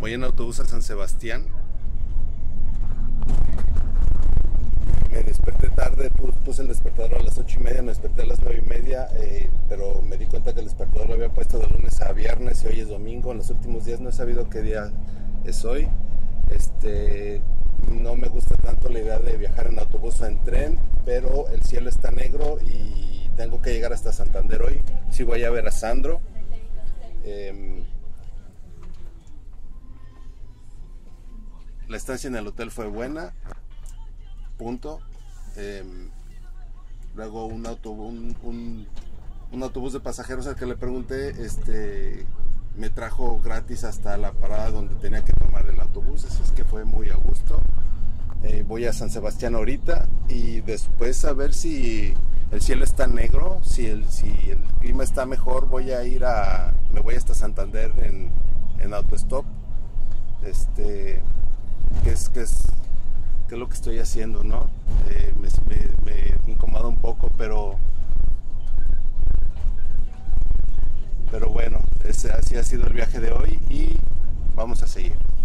Voy en autobús a San Sebastián. Me desperté tarde, puse el despertador a las 8:30, me desperté a las 9:30, pero me di cuenta que el despertador lo había puesto de lunes a viernes y hoy es domingo. En los últimos días no he sabido qué día es hoy. No me gusta tanto la idea de viajar en autobús o en tren, pero el cielo está negro y tengo que llegar hasta Santander hoy. Sí voy a ver a Sandro. La estancia en el hotel fue buena, punto. Luego un autobús de pasajeros al que le pregunté, me trajo gratis hasta la parada donde tenía que tomar el autobús, así es que fue muy a gusto. Voy a San Sebastián ahorita y después a ver si el cielo está negro, si el clima está mejor, me voy hasta Santander en autostop. Que es lo que estoy haciendo, ¿no? Me incomoda un poco, pero bueno, así ha sido el viaje de hoy y vamos a seguir.